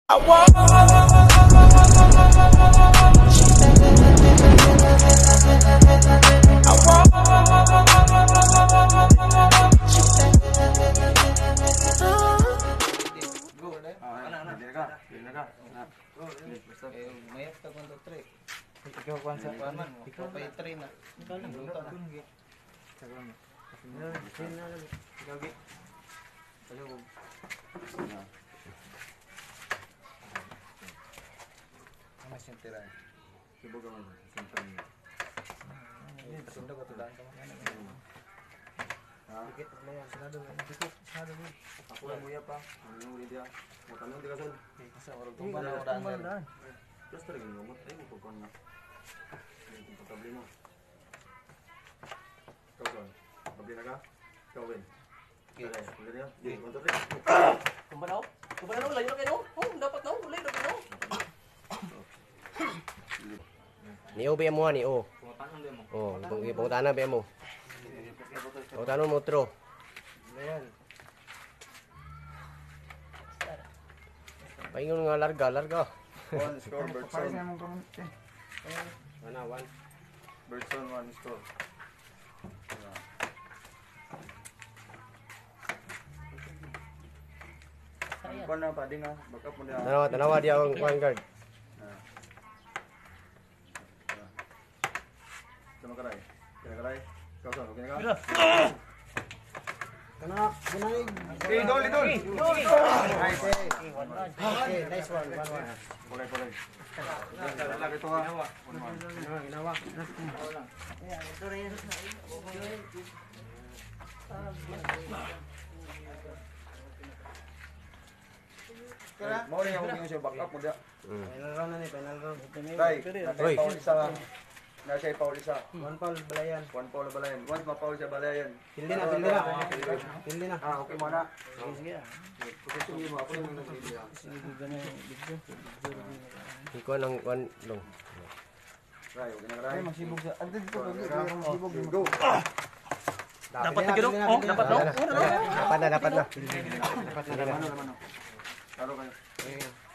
Aku yang muya pa, ano ulit dia. Mo tanong di kasod. Sa orog tumbang na. Terus terus ngomot ay mo pagkon na. Komportable mo. Kau kan. Babi na ka? Kau win. Okay, dali ya. Di kontor rin. Kumbanaw? Kumbanaw layo na kayo. Oh, dapat na ulay na kayo. Ni O BM mo ni O. Oh, ibang tanah BM mo. O tanong mo tro. Ayan. Paingon nga larga. One score Bertson. Mana one. Bertson one score. Kuan na pa ding ah, backup mo dia. Tanawa dia ang point guard. Sama karay. Karay. Kau saan, okay na ka? Kana, gunay. Okay, idol. Nice one. Boleh. Lagi to ha. Ginawa. Mau ni ako yung backup mo dia. Final round na ni, final round. Tay, Uy. Nasa Paul isa. One foul balayan. One Paul balayan. Once ma-Paul siya balayan. Pildi na. Ah, okay mo na. Sige. Sige mo, ako yung nag-video. Iko nang one long. Ray, okay na ray. Magsibog sa. Ando dito. Go. Dapat na gino? Oh, dapat na. Dapat na. Laman. Laro kayo.